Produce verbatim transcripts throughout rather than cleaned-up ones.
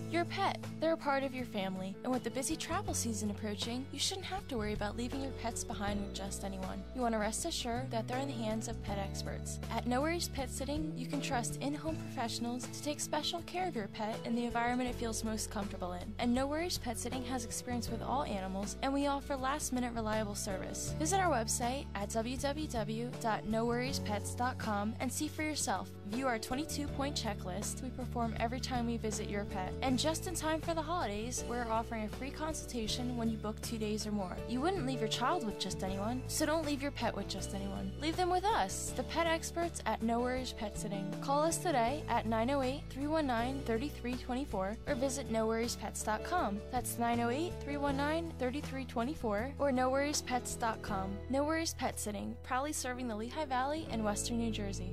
Your pet, they're a part of your family, and with the busy travel season approaching, you shouldn't have to worry about leaving your pets behind with just anyone. You want to rest assured that they're in the hands of pet experts. At No Worries Pet Sitting, you can trust in-home professionals to take special care of your pet in the environment it feels most comfortable in. And No Worries Pet Sitting has experience with all animals, and we offer last-minute reliable service. Visit our website at w w w dot no worries pets dot com and see for yourself. View our twenty-two point checklist we perform every time we visit your pet. And just in time for the holidays, we're offering a free consultation when you book two days or more. You wouldn't leave your child with just anyone, so don't leave your pet with just anyone. Leave them with us, the pet experts at No Worries Pet Sitting. Call us today at nine oh eight, three one nine, three three two four or visit no worries pets dot com. That's nine oh eight, three one nine, three three two four or no worries pets dot com. No Worries Pet Sitting, proudly serving the Lehigh Valley and Western New Jersey.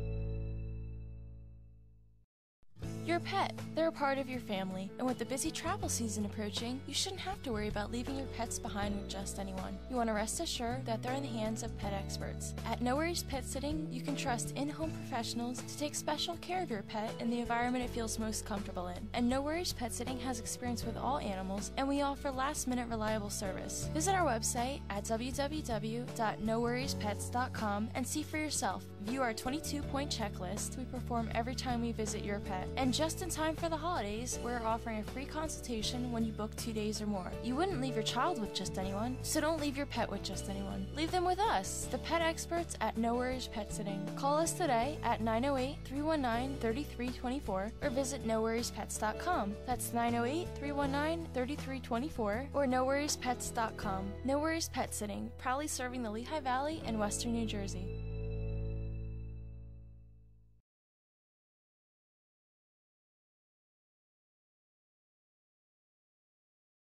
Your pet, they're a part of your family, and with the busy travel season approaching, you shouldn't have to worry about leaving your pets behind with just anyone. You want to rest assured that they're in the hands of pet experts. At No Worries Pet Sitting, you can trust in-home professionals to take special care of your pet in the environment it feels most comfortable in. And No Worries Pet Sitting has experience with all animals, and we offer last-minute reliable service. Visit our website at w w w dot no worries pets dot com and see for yourself. View our twenty-two point checklist we perform every time we visit your pet. And just in time for the holidays, we're offering a free consultation when you book two days or more. You wouldn't leave your child with just anyone, so don't leave your pet with just anyone. Leave them with us, the pet experts at No Worries Pet Sitting. Call us today at nine oh eight, three one nine, three three two four or visit no worries pets dot com. That's nine oh eight, three one nine, three three two four or no worries pets dot com. No Worries Pet Sitting, proudly serving the Lehigh Valley and Western New Jersey.